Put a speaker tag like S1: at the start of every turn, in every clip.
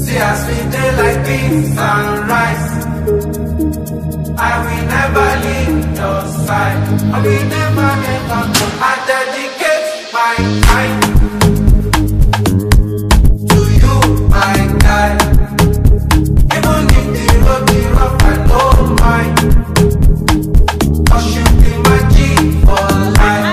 S1: See as we day like beans and rice. I will never leave your side. I will never, never go. I dedicate my time to you, my guy. Even if the road be rough, I don't mind. 'Cause you be my G for life.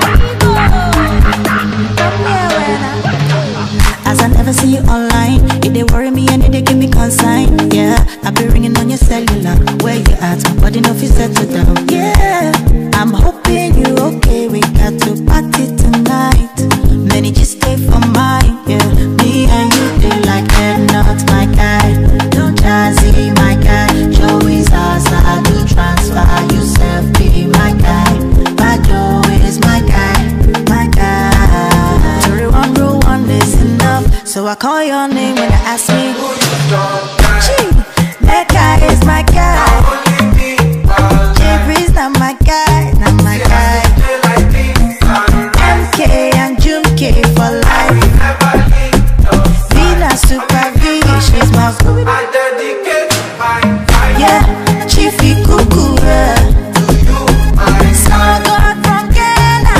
S2: As I never see you online, it they worry me and it they give me consign. Yeah, I be ringing on your cellular. Where you at? Nobody know if you settle down. Yeah, I'm hoping you okay. We got to party tonight. Many just stay for mine. Yeah, me and you do like they're not my guy. Don't jazzy my guy. Joey's us, I do transfer. You self be my guy. My Joe is my guy, my guy. Sorry, one rule, one is enough. So I call your name when you ask me. Gee, that guy is my guy. Jeffrey's not my guy, not my guy. MK and Jumke for life. Vina Super V, she's my boo.
S1: I dedicate my time.
S2: Yeah, Chiefy Cuckoo. God from Ghana.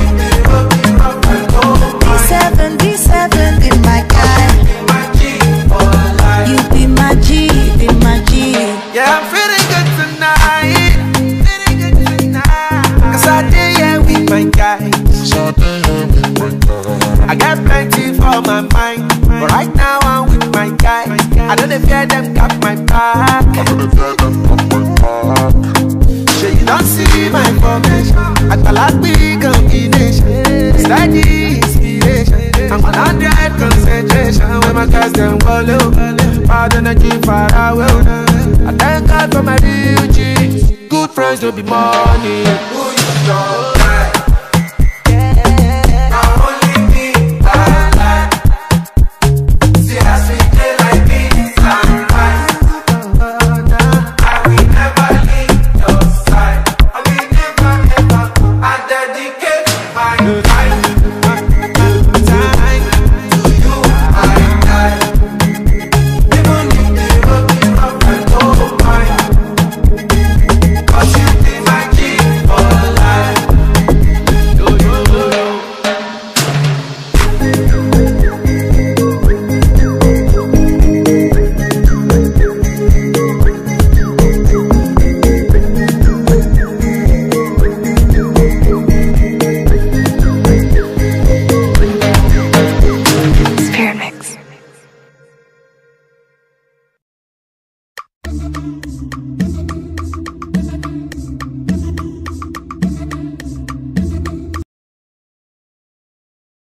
S2: B7 be my guy. You be my G, be my G.
S1: Yeah, I'm feeling good tonight. Cause I did yeah with my guys. I got plenty for my mind, but right now I'm with my guy. I don't fear them got my back. So you don't see my formation. I call out big combination. Steady inspiration. I'm on 100 concentration. When my guys them follow, bad energy far away. I thank God for my real G's. Good friends don't be money. Who you know?